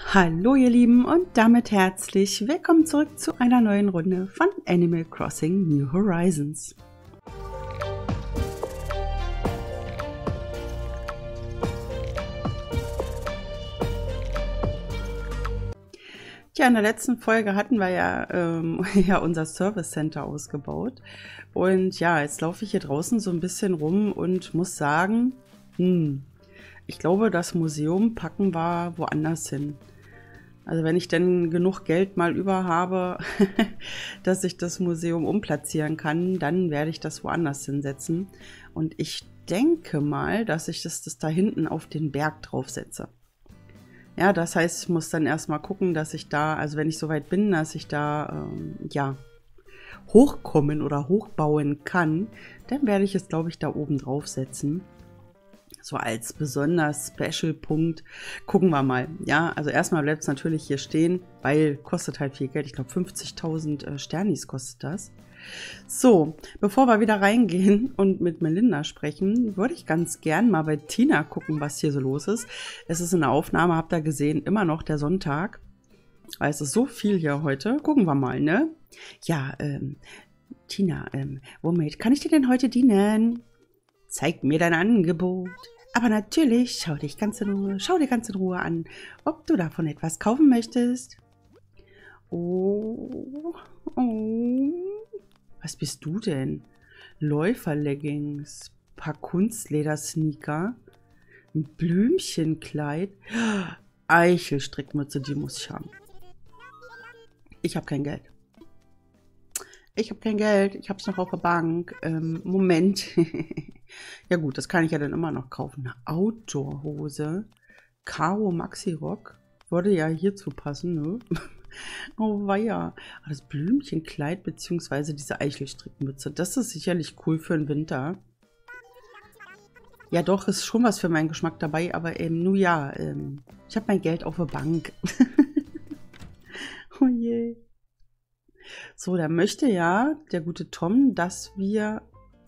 Hallo ihr Lieben und damit herzlich willkommen zurück zu einer neuen Runde von Animal Crossing New Horizons. Ja, in der letzten Folge hatten wir ja unser Service Center ausgebaut und ja, jetzt laufe ich hier draußen so ein bisschen rum und muss sagen, ich glaube, das Museum packen wir woanders hin. Also wenn ich denn genug Geld mal über habe, dass ich das Museum umplatzieren kann, dann werde ich das woanders hinsetzen. Und ich denke mal, dass ich das da hinten auf den Berg draufsetze. Ja, das heißt, ich muss dann erstmal gucken, dass ich da, also wenn ich soweit bin, dass ich da, hochkommen oder hochbauen kann, dann werde ich es, glaube ich, da oben draufsetzen. So als besonders Special-Punkt. Gucken wir mal. Ja, also erstmal bleibt es natürlich hier stehen, weil kostet halt viel Geld. Ich glaube 50.000 Sternis kostet das. So, bevor wir wieder reingehen und mit Melinda sprechen, würde ich ganz gern mal bei Tina gucken, was hier so los ist. Es ist in der Aufnahme, habt ihr gesehen, immer noch der Sonntag. Weil es ist so viel hier heute. Gucken wir mal, ne? Ja, Tina, womit kann ich dir denn heute dienen? Zeig mir dein Angebot. Aber natürlich, schau dir ganz in Ruhe an, ob du davon etwas kaufen möchtest. Oh. Was bist du denn? Läuferleggings, paar Kunstledersneaker, ein Blümchenkleid, Eichelstrickmütze, die muss ich haben. Ich habe kein Geld. Ich habe es noch auf der Bank. Moment. Ja gut, das kann ich ja dann immer noch kaufen. Eine Outdoor-Hose. Karo Maxi Rock. Würde ja hierzu passen, ne? Oh weia. Das Blümchenkleid bzw. diese Eichelstrickmütze. Das ist sicherlich cool für den Winter. Ja doch, ist schon was für meinen Geschmack dabei. Aber nun ja, ich habe mein Geld auf der Bank. Oh je. So, da möchte ja der gute Tom, dass wir...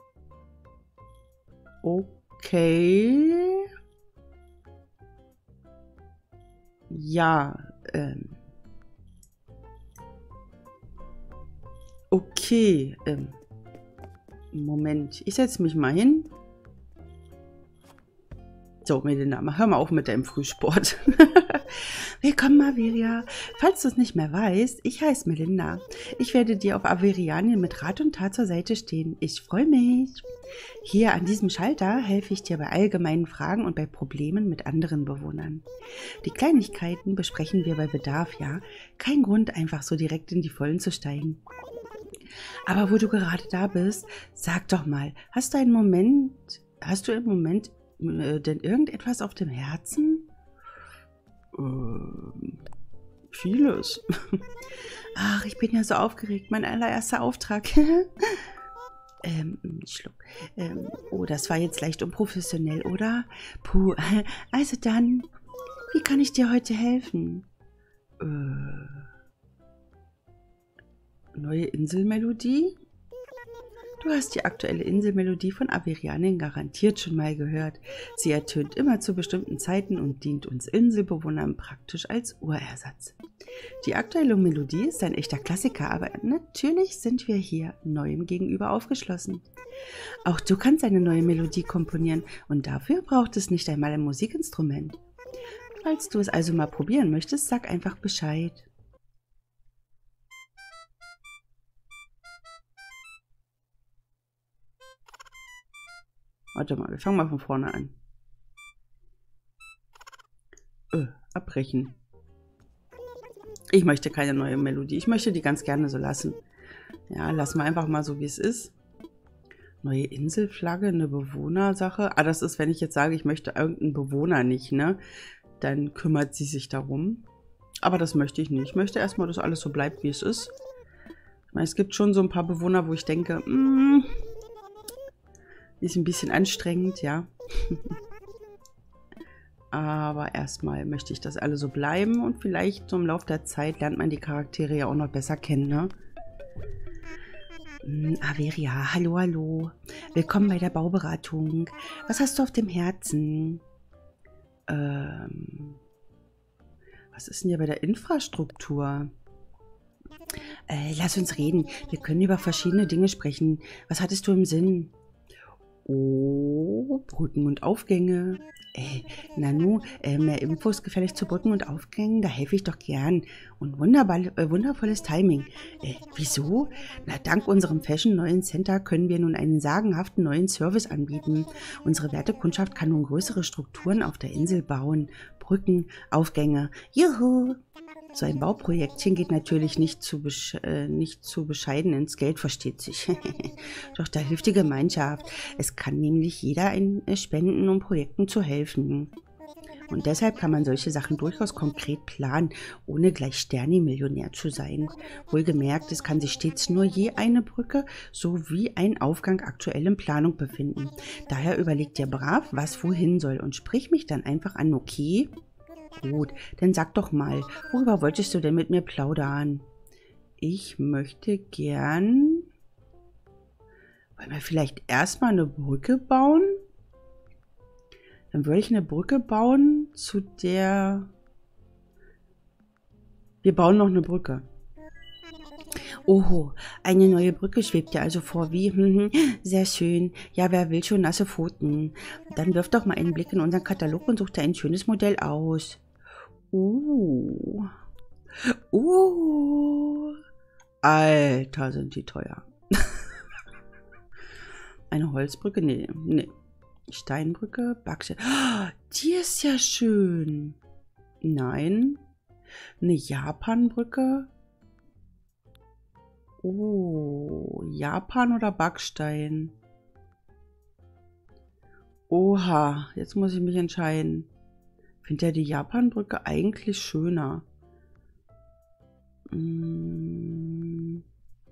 Okay. Ja, okay. Moment, ich setze mich mal hin. So, Melinda, hör mal auf mit deinem Frühsport. Willkommen, Averia. Falls du es nicht mehr weißt, ich heiße Melinda. Ich werde dir auf Averianien mit Rat und Tat zur Seite stehen. Ich freue mich. Hier an diesem Schalter helfe ich dir bei allgemeinen Fragen und bei Problemen mit anderen Bewohnern. Die Kleinigkeiten besprechen wir bei Bedarf, ja. Kein Grund, einfach so direkt in die Vollen zu steigen. Aber wo du gerade da bist, sag doch mal, hast du im Moment denn irgendetwas auf dem Herzen? Vieles. Ach, ich bin ja so aufgeregt. Mein allererster Auftrag. Schluck. Oh, das war jetzt leicht unprofessionell, oder? Puh, also dann, wie kann ich dir heute helfen? Neue Inselmelodie? Du hast die aktuelle Inselmelodie von Averianien garantiert schon mal gehört. Sie ertönt immer zu bestimmten Zeiten und dient uns Inselbewohnern praktisch als Urersatz. Die aktuelle Melodie ist ein echter Klassiker, aber natürlich sind wir hier Neuem gegenüber aufgeschlossen. Auch du kannst eine neue Melodie komponieren und dafür braucht es nicht einmal ein Musikinstrument. Falls du es also mal probieren möchtest, sag einfach Bescheid. Warte mal, wir fangen mal von vorne an. Abbrechen. Ich möchte keine neue Melodie. Ich möchte die ganz gerne so lassen. Ja, lassen wir einfach mal so, wie es ist. Neue Inselflagge, eine Bewohnersache. Ah, das ist, wenn ich jetzt sage, ich möchte irgendeinen Bewohner nicht, ne? Dann kümmert sie sich darum. Aber das möchte ich nicht. Ich möchte erstmal, dass alles so bleibt, wie es ist. Ich meine, es gibt schon so ein paar Bewohner, wo ich denke, ist ein bisschen anstrengend, ja. Aber erstmal möchte ich, dass alle so bleiben. Und vielleicht so im Laufe der Zeit lernt man die Charaktere ja auch noch besser kennen, ne? Averia, hallo, hallo. Willkommen bei der Bauberatung. Was hast du auf dem Herzen? Was ist denn hier bei der Infrastruktur? Lass uns reden. Wir können über verschiedene Dinge sprechen. Was hattest du im Sinn? Oh, Brücken und Aufgänge. Nanu, mehr Infos gefällig zu Brücken und Aufgängen, da helfe ich doch gern. Und wundervolles Timing. Wieso? Na, dank unserem neuen Center können wir nun einen sagenhaften neuen Service anbieten. Unsere werte Kundschaft kann nun größere Strukturen auf der Insel bauen. Brücken, Aufgänge. Juhu! So ein Bauprojektchen geht natürlich nicht zu bescheiden ins Geld, versteht sich. Doch da hilft die Gemeinschaft. Es kann nämlich jeder spenden, um Projekten zu helfen. Und deshalb kann man solche Sachen durchaus konkret planen, ohne gleich Sterni-Millionär zu sein. Wohlgemerkt, es kann sich stets nur je eine Brücke sowie ein Aufgang aktuell in Planung befinden. Daher überlegt ihr brav, was wohin soll und sprich mich dann einfach an, okay? Gut, dann sag doch mal, worüber wolltest du denn mit mir plaudern? Ich möchte gern... Wollen wir vielleicht erstmal eine Brücke bauen? Dann würde ich eine Brücke bauen, zu der... Wir bauen noch eine Brücke. Oho, eine neue Brücke schwebt dir also vor, wie? Sehr schön. Ja, wer will schon nasse Pfoten? Dann wirf doch mal einen Blick in unseren Katalog und such dir ein schönes Modell aus. Alter, sind die teuer. Eine Holzbrücke? Nee. Steinbrücke, Backstein. Oh, die ist ja schön. Nein. Eine Japanbrücke. Oh, Japan oder Backstein? Oha, jetzt muss ich mich entscheiden. Finde ja die Japanbrücke eigentlich schöner. Nee,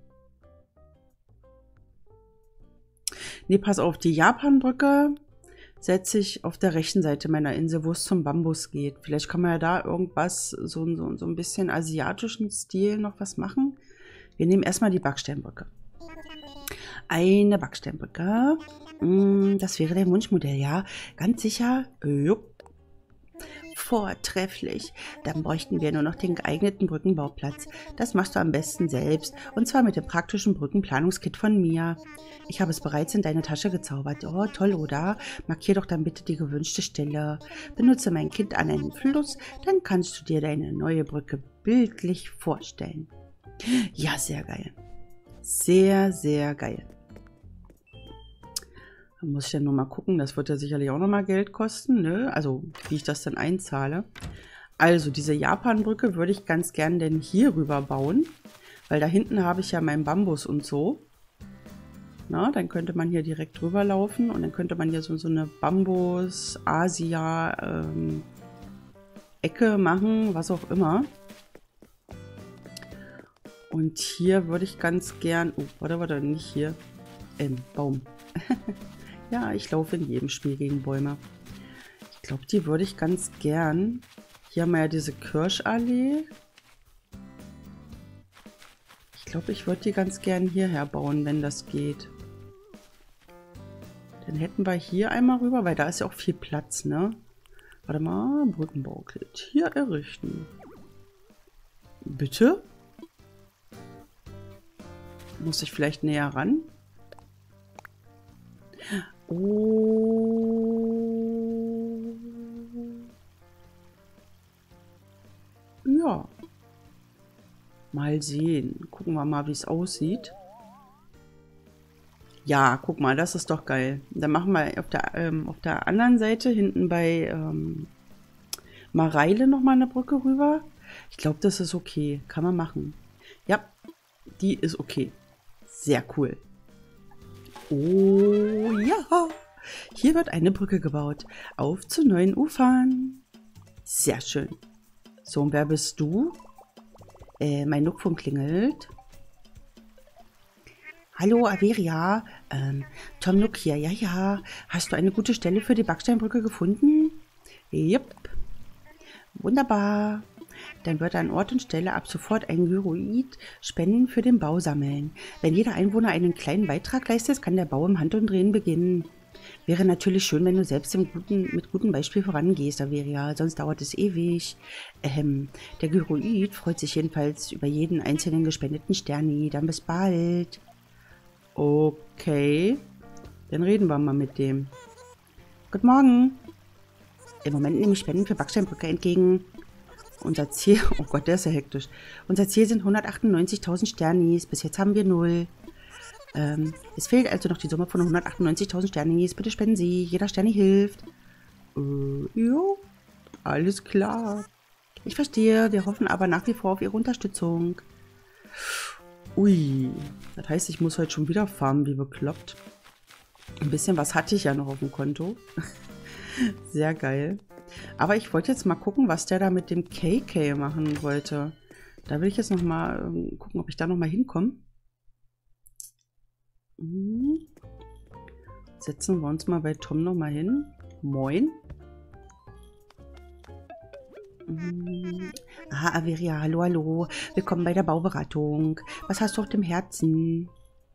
pass auf, die Japanbrücke setze ich auf der rechten Seite meiner Insel, wo es zum Bambus geht. Vielleicht kann man ja da irgendwas, so ein bisschen asiatischen Stil noch was machen. Wir nehmen erstmal die Backsteinbrücke. Eine Backsteinbrücke. Das wäre dein Wunschmodell, ja? Ganz sicher? Jupp. Vortrefflich. Dann bräuchten wir nur noch den geeigneten Brückenbauplatz. Das machst du am besten selbst. Und zwar mit dem praktischen Brückenplanungskit von mir. Ich habe es bereits in deine Tasche gezaubert. Oh, toll, oder? Markier doch dann bitte die gewünschte Stelle. Benutze mein Kit an einem Fluss, dann kannst du dir deine neue Brücke bildlich vorstellen. Ja, sehr geil. Sehr, sehr geil. Da muss ich dann nur mal gucken, das wird ja sicherlich auch noch mal Geld kosten, ne? Also, wie ich das dann einzahle. Also, diese Japanbrücke würde ich ganz gern denn hier rüber bauen, weil da hinten habe ich ja meinen Bambus und so. Na, dann könnte man hier direkt drüber laufen und dann könnte man hier so eine Bambus-Asia-Ecke machen, was auch immer. Und hier würde ich ganz gern... Oh, warte, nicht hier. Baum. Ja, ich laufe in jedem Spiel gegen Bäume. Ich glaube, die würde ich ganz gern... Hier haben wir ja diese Kirschallee. Ich glaube, ich würde die ganz gern hierher bauen, wenn das geht. Dann hätten wir hier einmal rüber, weil da ist ja auch viel Platz, ne? Warte mal, Brückenbaukit. Hier errichten. Bitte? Muss ich vielleicht näher ran? Oh. Ja. Mal sehen. Gucken wir mal, wie es aussieht. Ja, guck mal, das ist doch geil. Dann machen wir auf der anderen Seite, hinten bei Mareile nochmal eine Brücke rüber. Ich glaube, das ist okay. Kann man machen. Ja, die ist okay. Sehr cool. Oh ja, hier wird eine Brücke gebaut. Auf zu neuen Ufern. Sehr schön. So, und wer bist du? Mein Nookphone klingelt. Hallo, Averia. Tom Nook hier. Ja, ja. Hast du eine gute Stelle für die Backsteinbrücke gefunden? Jupp. Wunderbar. Dann wird an Ort und Stelle ab sofort ein Gyroid Spenden für den Bau sammeln. Wenn jeder Einwohner einen kleinen Beitrag leistet, kann der Bau im Handumdrehen beginnen. Wäre natürlich schön, wenn du selbst mit gutem Beispiel vorangehst, Averia, sonst dauert es ewig. Der Gyroid freut sich jedenfalls über jeden einzelnen gespendeten Sterni. Dann bis bald. Okay, dann reden wir mal mit dem. Guten Morgen. Im Moment nehme ich Spenden für Backsteinbrücke entgegen. Unser Ziel, oh Gott, der ist ja hektisch. Unser Ziel sind 198.000 Sternis. Bis jetzt haben wir 0. Es fehlt also noch die Summe von 198.000 Sternis. Bitte spenden Sie. Jeder Sterni hilft. Jo, alles klar. Ich verstehe. Wir hoffen aber nach wie vor auf Ihre Unterstützung. Ui, das heißt, ich muss heute schon wieder farmen, wie bekloppt. Ein bisschen was hatte ich ja noch auf dem Konto. Sehr geil. Aber ich wollte jetzt mal gucken, was der da mit dem KK machen wollte. Da will ich jetzt noch mal gucken, ob ich da noch mal hinkomme. Setzen wir uns mal bei Tom noch mal hin. Moin. Ah, Averia, hallo, hallo. Willkommen bei der Bauberatung. Was hast du auf dem Herzen?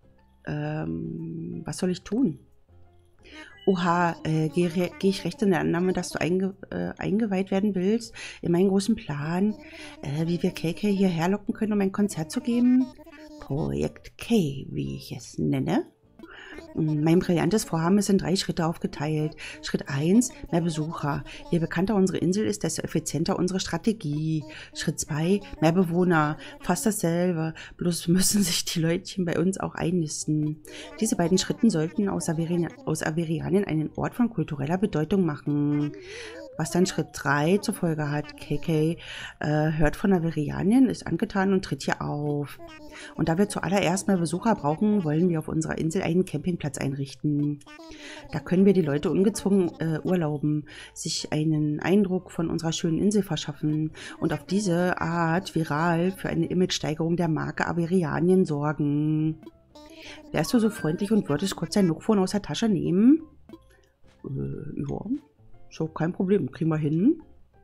Was soll ich tun? Oha, gehe ich recht in der Annahme, dass du eingeweiht werden willst in meinen großen Plan, wie wir KK hierher locken können, um ein Konzert zu geben? Projekt K, wie ich es nenne. Mein brillantes Vorhaben ist in 3 Schritte aufgeteilt. Schritt 1, mehr Besucher. Je bekannter unsere Insel ist, desto effizienter unsere Strategie. Schritt 2, mehr Bewohner. Fast dasselbe, bloß müssen sich die Leutchen bei uns auch einnisten. Diese beiden Schritte sollten aus Averianien einen Ort von kultureller Bedeutung machen. Was dann Schritt 3 zur Folge hat, KK hört von Averianien, ist angetan und tritt hier auf. Und da wir zuallererst mehr Besucher brauchen, wollen wir auf unserer Insel einen Campingplatz einrichten. Da können wir die Leute ungezwungen urlauben, sich einen Eindruck von unserer schönen Insel verschaffen und auf diese Art viral für eine Imagesteigerung der Marke Averianien sorgen. Wärst du so freundlich und würdest kurz dein Nookphone aus der Tasche nehmen? Ja. So, kein Problem. Kriegen wir hin.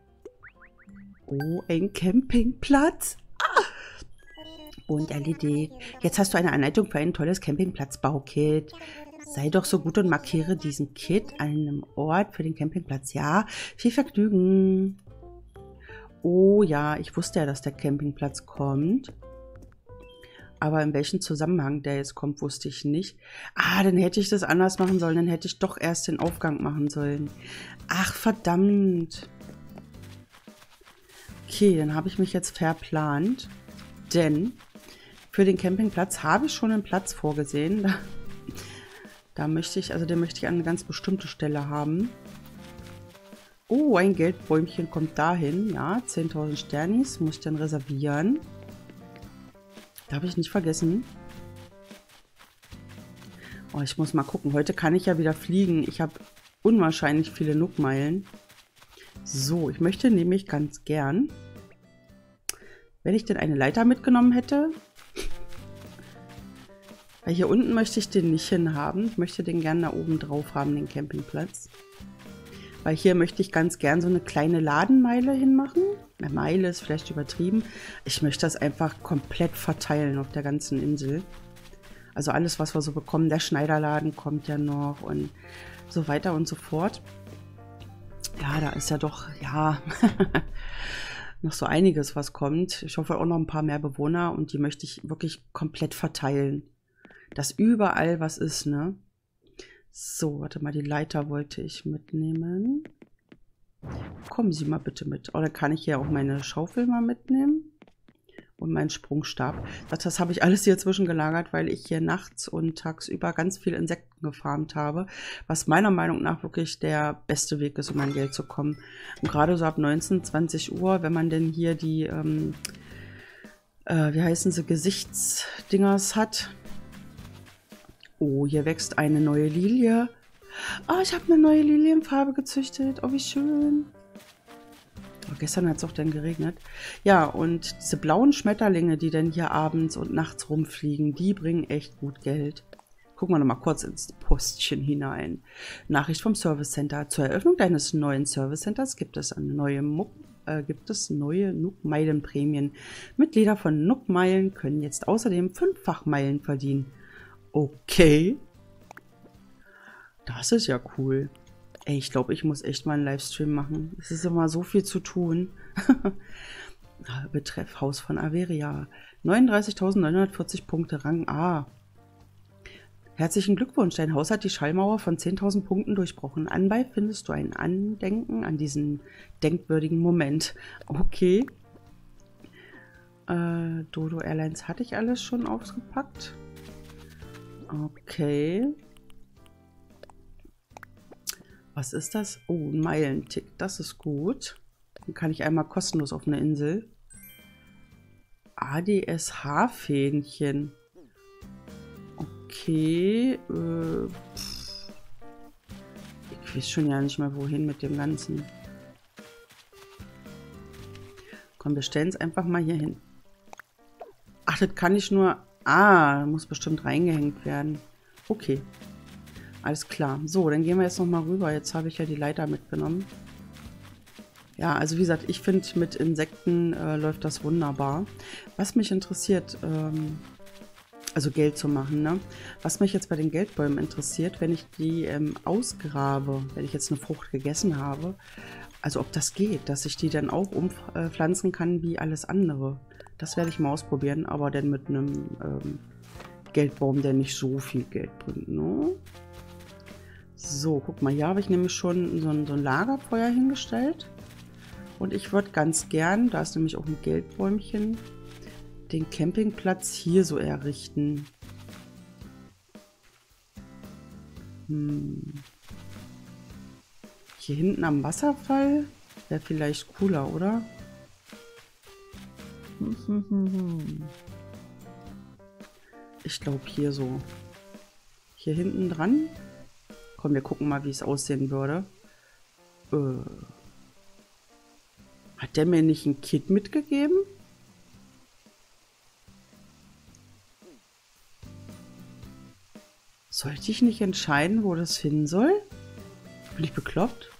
Oh, ein Campingplatz. Ah! Und erledigt. Jetzt hast du eine Anleitung für ein tolles Campingplatzbaukit. Sei doch so gut und markiere diesen Kit an einem Ort für den Campingplatz. Ja, viel Vergnügen. Oh ja, ich wusste ja, dass der Campingplatz kommt. Aber in welchem Zusammenhang der jetzt kommt, wusste ich nicht. Ah, dann hätte ich das anders machen sollen. Dann hätte ich doch erst den Aufgang machen sollen. Ach, verdammt. Okay, dann habe ich mich jetzt verplant. Denn für den Campingplatz habe ich schon einen Platz vorgesehen. Den möchte ich an eine ganz bestimmte Stelle haben. Oh, ein Geldbäumchen kommt dahin. Ja, 10.000 Sternis muss ich dann reservieren. Darf ich nicht vergessen. Oh, ich muss mal gucken. Heute kann ich ja wieder fliegen. Ich habe unwahrscheinlich viele Nook-Meilen. So, ich möchte nämlich ganz gern, wenn ich denn eine Leiter mitgenommen hätte, weil hier unten möchte ich den nicht hinhaben. Ich möchte den gerne da oben drauf haben, den Campingplatz. Weil hier möchte ich ganz gern so eine kleine Ladenmeile hinmachen. Eine Meile ist vielleicht übertrieben. Ich möchte das einfach komplett verteilen auf der ganzen Insel. Also alles, was wir so bekommen. Der Schneiderladen kommt ja noch und so weiter und so fort. Ja, da ist ja doch, ja, noch so einiges, was kommt. Ich hoffe auch noch ein paar mehr Bewohner und die möchte ich wirklich komplett verteilen. Dass überall was ist, ne? So, warte mal, die Leiter wollte ich mitnehmen. Kommen Sie mal bitte mit. Oh, dann kann ich hier auch meine Schaufel mal mitnehmen. Und meinen Sprungstab. Das habe ich alles hier zwischengelagert, weil ich hier nachts und tagsüber ganz viele Insekten gefarmt habe. Was meiner Meinung nach wirklich der beste Weg ist, um an Geld zu kommen. Und gerade so ab 19, 20 Uhr, wenn man denn hier die, wie heißen sie, Gesichtsdingers hat. Oh, hier wächst eine neue Lilie. Oh, ich habe eine neue Lilienfarbe gezüchtet. Oh, wie schön. Oh, gestern hat es auch dann geregnet. Ja, und diese blauen Schmetterlinge, die dann hier abends und nachts rumfliegen, die bringen echt gut Geld. Gucken wir noch mal kurz ins Postchen hinein. Nachricht vom Service Center. Zur Eröffnung deines neuen Service Centers gibt es neue Nook-Meilen-Prämien. Mitglieder von Nook-Meilen können jetzt außerdem 5-fach Meilen verdienen. Okay. Das ist ja cool. Ey, ich glaube, ich muss echt mal einen Livestream machen. Es ist immer so viel zu tun. Betreff Haus von Averia. 39.940 Punkte, Rang A. Herzlichen Glückwunsch, dein Haus hat die Schallmauer von 10.000 Punkten durchbrochen. Anbei findest du ein Andenken an diesen denkwürdigen Moment. Okay. Dodo Airlines hatte ich alles schon ausgepackt. Okay. Was ist das? Oh, ein Meilentick. Das ist gut. Dann kann ich einmal kostenlos auf eine Insel. ADS-Haarfähnchen. Okay. Ich weiß schon ja nicht mehr, wohin mit dem Ganzen. Komm, wir stellen es einfach mal hier hin. Ach, das kann ich nur... Ah, muss bestimmt reingehängt werden. Okay. Alles klar. So, dann gehen wir jetzt nochmal rüber. Jetzt habe ich ja die Leiter mitgenommen. Ja, also wie gesagt, ich finde, mit Insekten läuft das wunderbar. Was mich interessiert, also Geld zu machen, ne? Was mich jetzt bei den Geldbäumen interessiert, wenn ich die ausgrabe, wenn ich jetzt eine Frucht gegessen habe, also ob das geht, dass ich die dann auch umpflanzen kann wie alles andere. Das werde ich mal ausprobieren, aber dann mit einem Geldbaum, der nicht so viel Geld bringt, ne? So, guck mal, hier habe ich nämlich schon so ein Lagerfeuer hingestellt. Und ich würde ganz gern, da ist nämlich auch ein Geldbäumchen, den Campingplatz hier so errichten. Hier hinten am Wasserfall wäre vielleicht cooler, oder? Ich glaube hier so. Hier hinten dran. Komm, wir gucken mal, wie es aussehen würde. Hat der mir nicht ein Kit mitgegeben? Sollte ich nicht entscheiden, wo das hin soll? Bin ich bekloppt?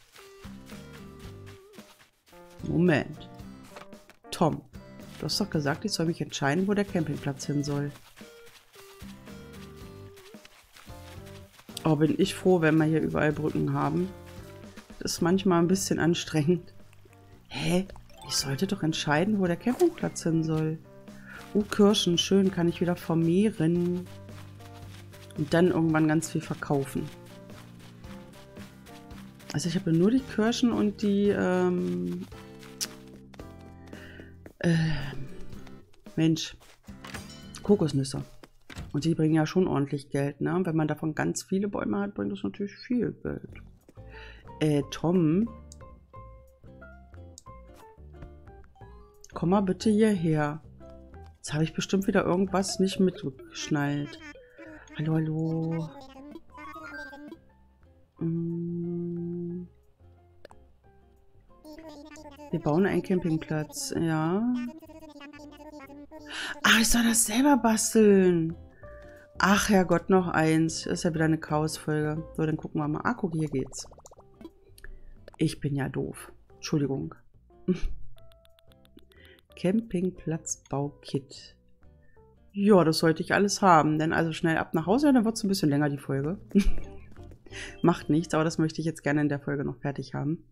Moment. Tom, du hast doch gesagt, ich soll mich entscheiden, wo der Campingplatz hin soll. Oh, bin ich froh, wenn wir hier überall Brücken haben. Das ist manchmal ein bisschen anstrengend. Hä? Ich sollte doch entscheiden, wo der Campingplatz hin soll. Oh, Kirschen, schön, kann ich wieder vermehren. Und dann irgendwann ganz viel verkaufen. Also ich habe nur die Kirschen und die, Mensch, Kokosnüsse. Und die bringen ja schon ordentlich Geld, ne? Wenn man davon ganz viele Bäume hat, bringt das natürlich viel Geld. Tom. Komm mal bitte hierher. Jetzt habe ich bestimmt wieder irgendwas nicht mitgeschnallt. Hallo, hallo. Wir bauen einen Campingplatz, ja. Ach, ich soll das selber basteln. Ach, Herrgott, noch eins. Das ist ja wieder eine Chaos-Folge. So, dann gucken wir mal. Ah, guck, hier geht's. Ich bin ja doof. Entschuldigung. Campingplatzbaukit. Ja, das sollte ich alles haben. Dann also schnell ab nach Hause, dann wird es ein bisschen länger, die Folge. Macht nichts, aber das möchte ich jetzt gerne in der Folge noch fertig haben.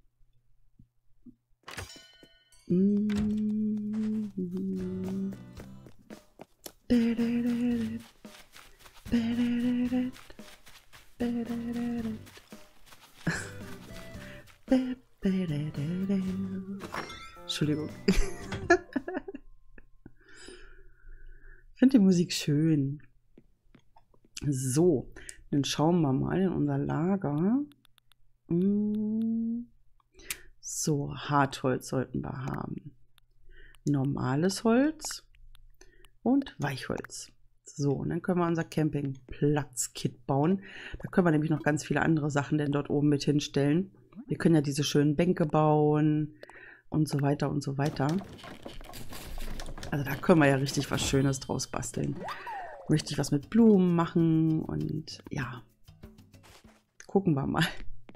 Entschuldigung. Ich finde die Musik schön. So, dann schauen wir mal in unser Lager. So, Hartholz sollten wir haben. Normales Holz und Weichholz. So, und dann können wir unser Campingplatz-Kit bauen. Da können wir nämlich noch ganz viele andere Sachen denn dort oben mit hinstellen. Wir können ja diese schönen Bänke bauen und so weiter und so weiter. Also da können wir ja richtig was Schönes draus basteln. Möchte ich was mit Blumen machen und ja, gucken wir mal.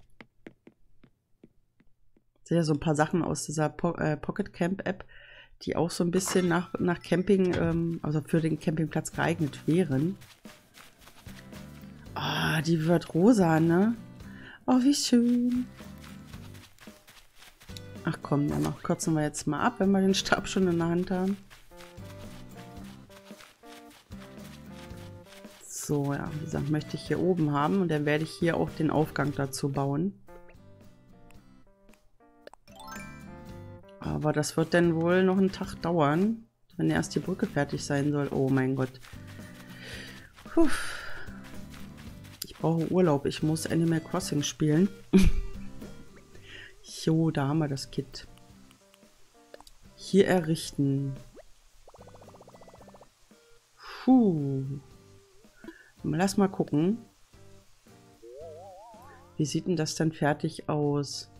Das sind ja so ein paar Sachen aus dieser Pocket Camp App, die auch so ein bisschen nach Camping, also für den Campingplatz geeignet wären. Ah, die wird rosa, ne? Oh, wie schön. Ach komm, dann noch kürzen wir jetzt mal ab, wenn wir den Stab schon in der Hand haben. So, ja, wie gesagt, möchte ich hier oben haben und dann werde ich hier auch den Aufgang dazu bauen. Aber das wird dann wohl noch einen Tag dauern, wenn erst die Brücke fertig sein soll. Oh mein Gott. Puh. Ich brauche Urlaub. Ich muss Animal Crossing spielen. Jo, da haben wir das Kit. Hier errichten. Puh. Lass mal gucken. Wie sieht denn das dann fertig aus?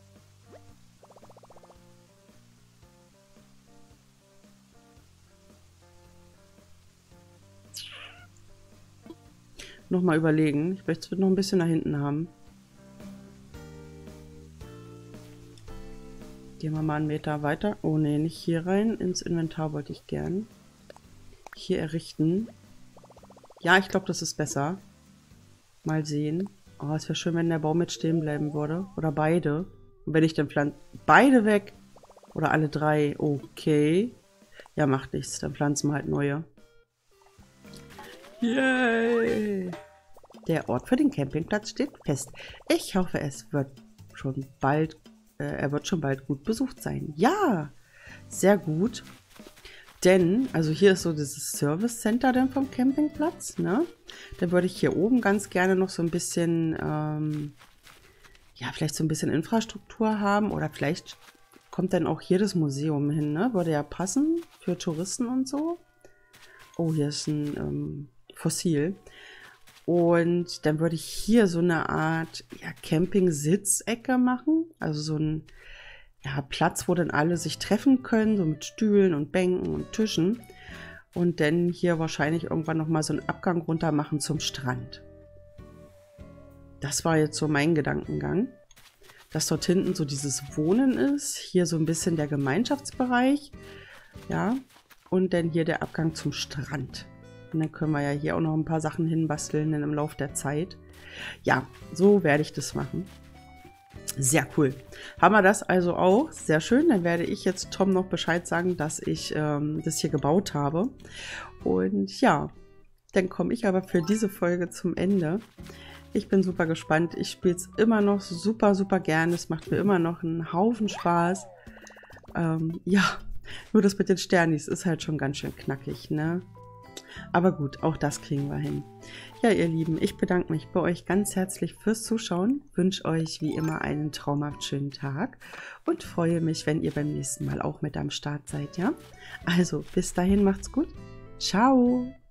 Nochmal überlegen. Ich möchte es noch ein bisschen nach hinten haben. Gehen wir mal einen Meter weiter. Oh ne, nicht hier rein. Ins Inventar wollte ich gern. Hier errichten. Ja, ich glaube, das ist besser. Mal sehen. Oh, es wäre schön, wenn der Baum jetzt stehen bleiben würde. Oder beide. Und wenn ich dann pflanze... Beide weg. Oder alle drei. Okay. Ja, macht nichts. Dann pflanzen wir halt neue. Yay! Der Ort für den Campingplatz steht fest. Ich hoffe, er wird schon bald gut besucht sein. Ja! Sehr gut. Denn, also hier ist so dieses Service Center dann vom Campingplatz, ne? Dann würde ich hier oben ganz gerne noch so ein bisschen, ja, vielleicht so ein bisschen Infrastruktur haben. Oder vielleicht kommt dann auch hier das Museum hin, ne? Würde ja passen für Touristen und so. Oh, hier ist ein Fossil. Und dann würde ich hier so eine Art ja, Camping-Sitzecke machen. Also so ein ja, Platz, wo dann alle sich treffen können, so mit Stühlen und Bänken und Tischen. Und dann hier wahrscheinlich irgendwann nochmal so einen Abgang runter machen zum Strand. Das war jetzt so mein Gedankengang. Dass dort hinten so dieses Wohnen ist. Hier so ein bisschen der Gemeinschaftsbereich. Ja. Und dann hier der Abgang zum Strand. Und dann können wir ja hier auch noch ein paar Sachen hinbasteln im Laufe der Zeit. Ja, so werde ich das machen. Sehr cool. Haben wir das also auch? Sehr schön. Dann werde ich jetzt Tom noch Bescheid sagen, dass ich das hier gebaut habe. Und ja, dann komme ich aber für diese Folge zum Ende. Ich bin super gespannt. Ich spiele es immer noch super, super gerne. Es macht mir immer noch einen Haufen Spaß. Ja, nur das mit den Sternis ist halt schon ganz schön knackig, ne? Aber gut, auch das kriegen wir hin. Ja, ihr Lieben, ich bedanke mich bei euch ganz herzlich fürs Zuschauen, wünsche euch wie immer einen traumhaft schönen Tag und freue mich, wenn ihr beim nächsten Mal auch mit am Start seid, ja? Also, bis dahin macht's gut. Ciao!